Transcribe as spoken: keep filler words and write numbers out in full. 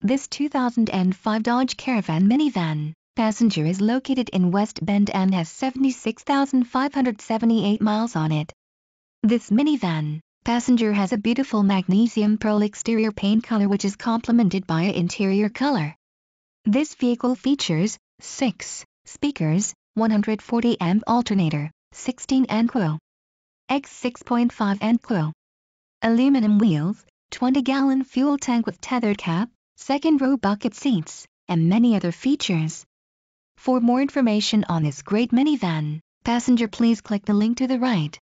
This two thousand five Dodge Caravan minivan passenger is located in West Bend and has seventy-six thousand five hundred seventy-eight miles on it. This minivan passenger has a beautiful magnesium pearl exterior paint color which is complemented by an interior color. This vehicle features six speakers, one hundred forty amp alternator, sixteen amp coil, X six point five amp coil, aluminum wheels, twenty gallon fuel tank with tethered cap, second row bucket seats, and many other features. For more information on this great minivan, passenger please click the link to the right.